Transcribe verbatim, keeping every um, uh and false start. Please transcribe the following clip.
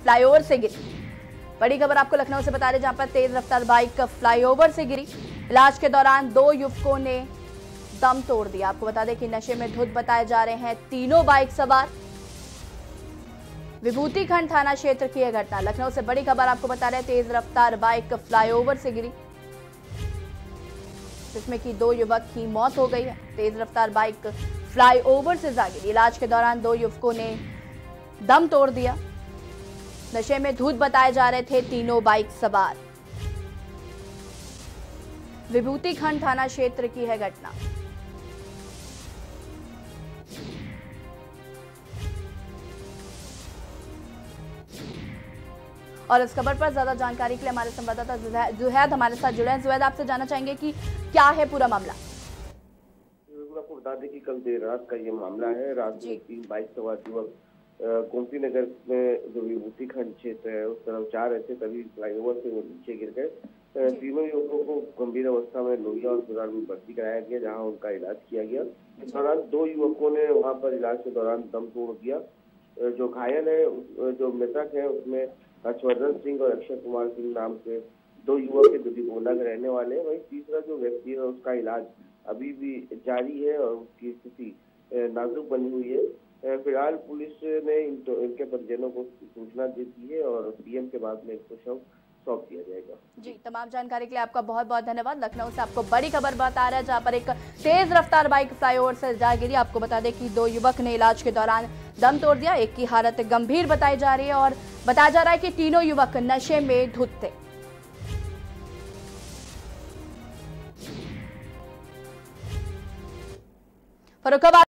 Flyover से गिरी। बड़ी खबर आपको लखनऊ से बता रहे, जहां पर तेज रफ्तार बाइक फ्लाईओवर से गिरी। इलाज के दौरान दो युवकों ने दम तोड़ दिया। आपको बता दें कि नशे में धुत बताए जा रहे हैं तीनों बाइक सवार। विभूति खंड थाना क्षेत्र की यह घटना। लखनऊ से बड़ी खबर आपको बता रहे हैं, तेज रफ्तार बाइक फ्लाईओवर से गिरी, जिसमें कि दो युवक की मौत हो गई है। तेज रफ्तार बाइक फ्लाईओवर से जा गिरी। इलाज के दौरान दो युवकों ने दम तोड़ दिया। नशे में धुत बताए जा रहे थे तीनों बाइक सवार। विभूति खंड थाना क्षेत्र की है घटना। और इस खबर पर ज्यादा जानकारी के लिए हमारे संवाददाता जुहैद हमारे साथ जुड़े हैं। जुहैद, आपसे जानना चाहेंगे कि क्या है पूरा मामला। आपको बता दें कि कल देर रात का ये मामला है। रात में तीन बाइक सवार युवक गोमती नगर में जो विभूति खंड क्षेत्र है उस तरफ जा रहे थे, तभी फ्लाईओवर से वो नीचे गिर गए। तीनों युवकों को गंभीर अवस्था में लोहिया अस्पताल में भर्ती कराया गया, जहां उनका इलाज किया गया। इस दौरान दो युवकों ने वहां पर इलाज के दौरान दम तोड़ दिया। जो घायल है, जो मृतक है, उसमें हर्षवर्धन सिंह और अक्षय कुमार सिंह नाम के दो युवक के दुधीगोंडा के रहने वाले हैं। वहीं तीसरा जो व्यक्ति है उसका इलाज अभी भी जारी है और उसकी स्थिति नाजुक बनी हुई है। फिलहाल पुलिस ने इन इनके परिजनों को सूचना दे दी है और पीएम के बाद में इनको शव सौंप दिया जाएगा। जी, तमाम जानकारी के लिए आपका बहुत बहुत धन्यवाद। लखनऊ से आपको बड़ी खबर बता रहा है, जहां पर एक तेज रफ्तार बाइक फ्लाईओवर से जा गिरी। आपको बता दें कि दो युवक ने इलाज के दौरान दम तोड़ दिया। एक की हालत गंभीर बताई जा रही है और बताया जा रहा है कि तीनों युवक नशे में धुत थे। फर्रुखाबाद